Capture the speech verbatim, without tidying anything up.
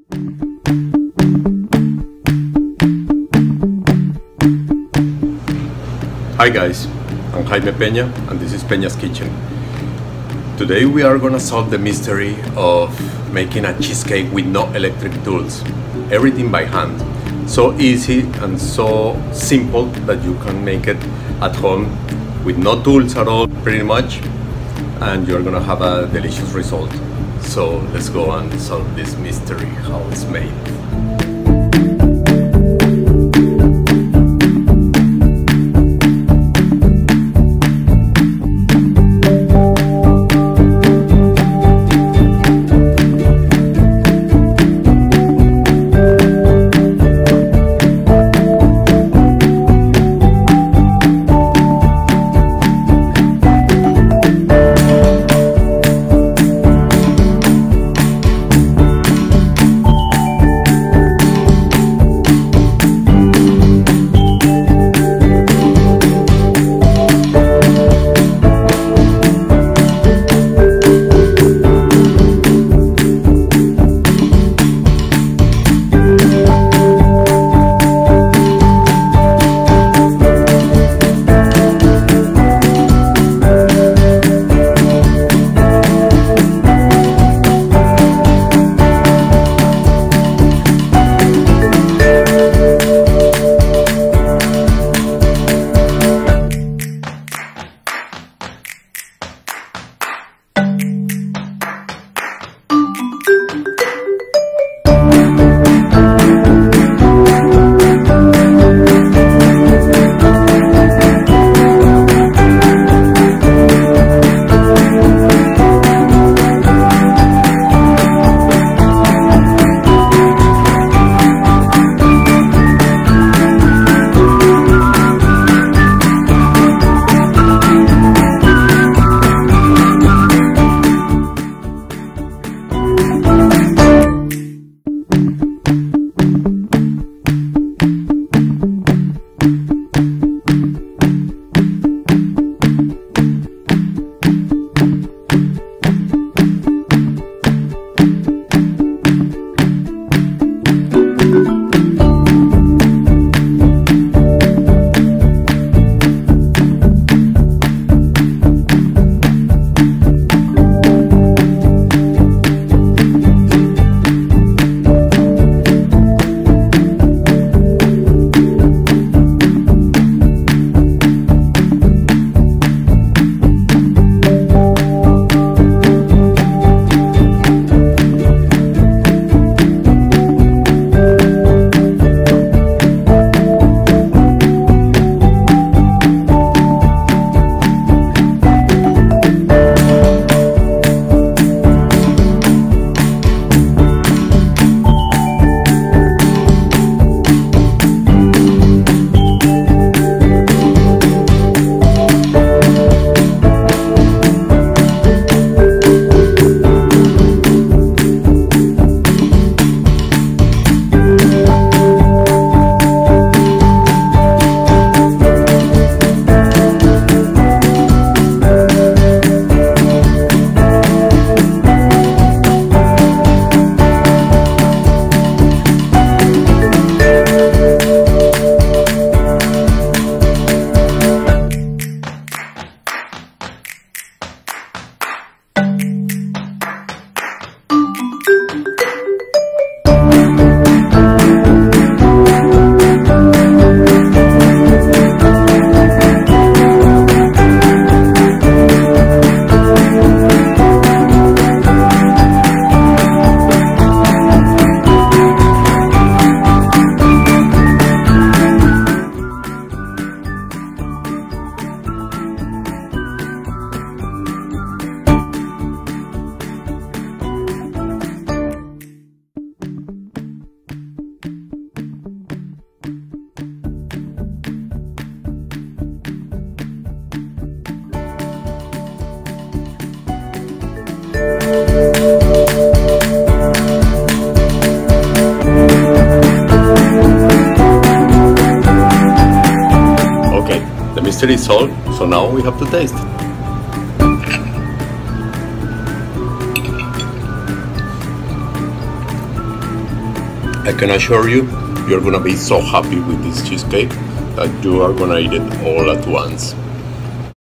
Hi guys, I'm Jaime Peña and this is Peña's Kitchen. Today we are gonna solve the mystery of making a cheesecake with no electric tools. Everything by hand. So easy and so simple that you can make it at home with no tools at all pretty much, and you're gonna have a delicious result. So let's go and solve this mystery, how it's made. mystery is solved, so now we have to taste. I can assure you, you're gonna be so happy with this cheesecake that you are gonna eat it all at once.